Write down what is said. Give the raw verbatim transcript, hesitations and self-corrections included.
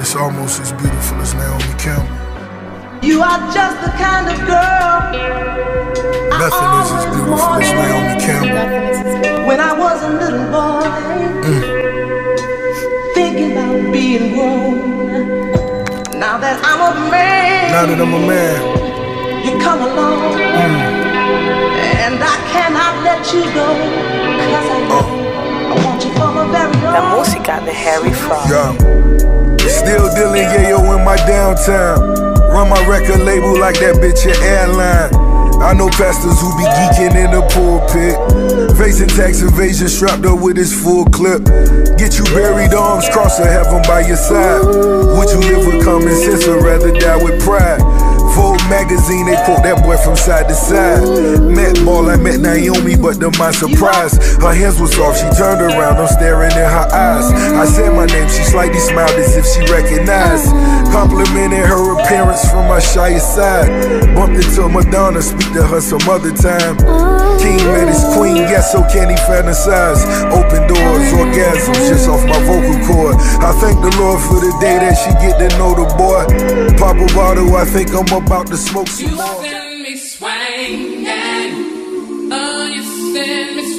It's almost as beautiful as Naomi Campbell. You are just the kind of girl Nothing is as beautiful as Naomi Campbell. When I was a little boy, mm. thinking about being grown. Now that I'm a man, now that I'm a man, you come along, mm. and I cannot let you go, cause I know oh. I want you for my very own. La música de Harry Fraud. Yeah. Still dealing yayo in my downtown. Run my record label like that bitch an airline. I know pastors who be geeking in the pulpit, facing tax evasion, strapped up with his full clip. Get you buried, arms crossed, or heaven by your side. Would you live with common sense or rather die with pride? Vogue magazine, they quote that boy from side to side. Met ball, I met Naomi, but to my surprise, her hands was off, she turned around, I'm staring in her eyes. I said my name, she slightly smiled as if she recognized. Complimented her appearance from my shyest side. Bumped into Madonna, speak to her some other time. King met his queen, yes, so can he fantasize. Open doors, orgasms, just off my vocal cord. I thank the Lord for the day that she get to know the boy. Pop a bottle, I think I'm about to smoke some more. You send me swinging, oh, you send me swinging.